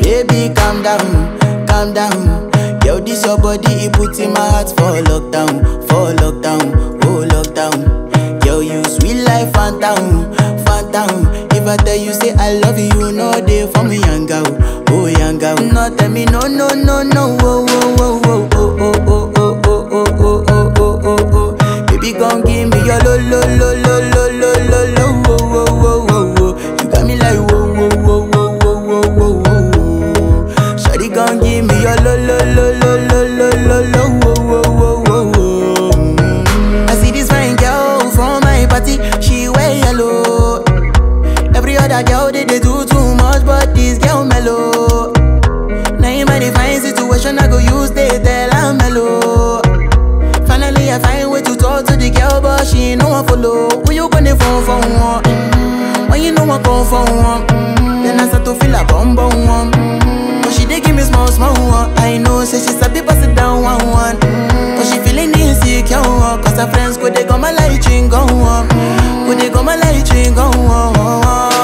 Baby, calm down, calm down. Yo, this your body, it puts in my heart for lockdown, oh lockdown. Yo, you sweet life, phantom, phantom. If I tell you say I love you, you know they for me yanga, oh yanga. No tell me no, no, no, no, oh, oh, oh, oh, oh, oh, oh, oh, oh, oh, oh, oh, oh, oh. Baby, gon' give me your lo, lo, lo, lo, lo, lo, lo, lo, oh, oh, oh, oh, oh. You got me like whoa, whoa, whoa, whoa, whoa, whoa, whoa, whoa. Shawty gon' give me your lo, lo, lo, lo, lo, lo, lo, lo, oh, oh, oh, oh, oh. I see this fine girl from my party, she wear yellow. Every other girl they do too much, but this girl mellow. Now in my divine situation, I go use they tell I'm mellow. Finally I find way to talk to the girl, but she ain't no one follow. Who you gonna phone for one? When you know I come for one, then I start to feel a bum bum one. But she dey give me small small one. I know say she sabi pass it down one one. But she feeling insecure one, cause her friends go they go my light ring go on, go they go my light ring go on.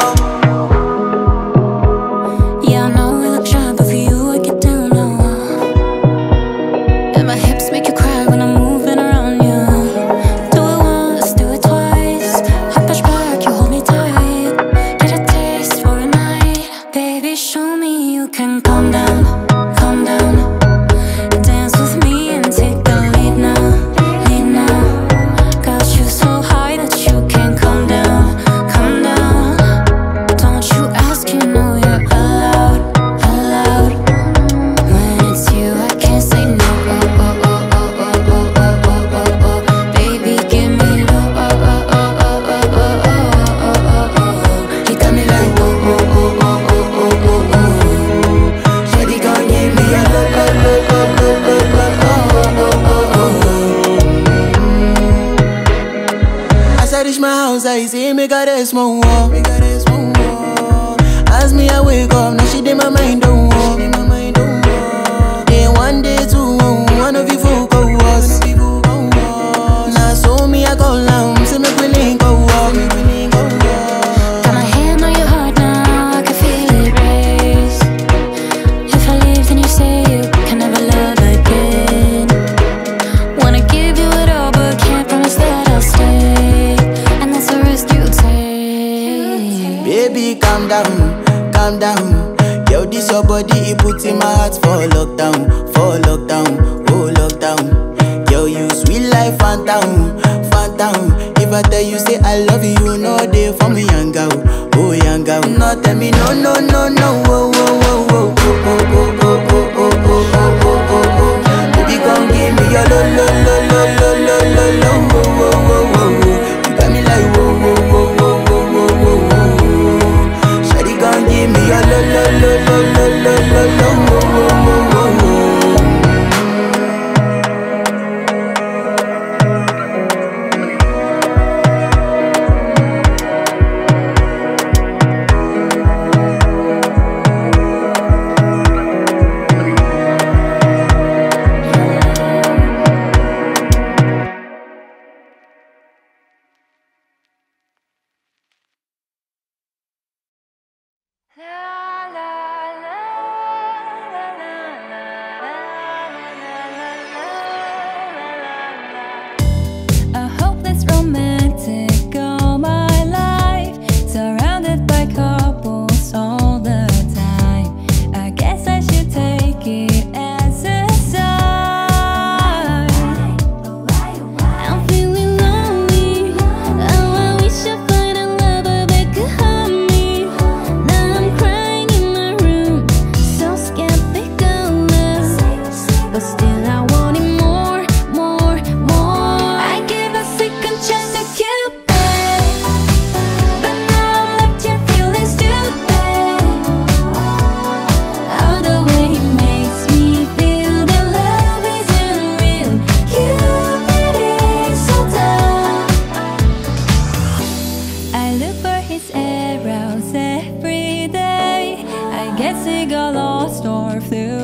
I say make her rest more. As me I wake up, now she did my mind don't walk. Day one, day two, one of you folk go us. Now so me I go down, say make we link go walk. Got my hand on your heart now, I can feel it race. If I leave then you say you can never love again. Wanna give you it all but can't promise that I'll stay. Baby, calm down, calm down. Yo, this your body, it puts in my heart for lockdown, oh lockdown. Yo, you sweet life, phantom, phantom. If I tell you say I love you, you know they for me yanga, oh yanga. No tell me no, no, no, no, oh, oh, oh, oh, oh, oh, oh, oh, oh, oh, oh, oh, oh, oh. Baby, gon' give me your lo, lo, lo, lo, lo, lo, lo, lo, oh, oh, oh, oh, oh. You got me like whoa, whoa, whoa, whoa. Give me your lo lo lo lo lo lo lo lo wo wo wo wo. guess it got lost or flew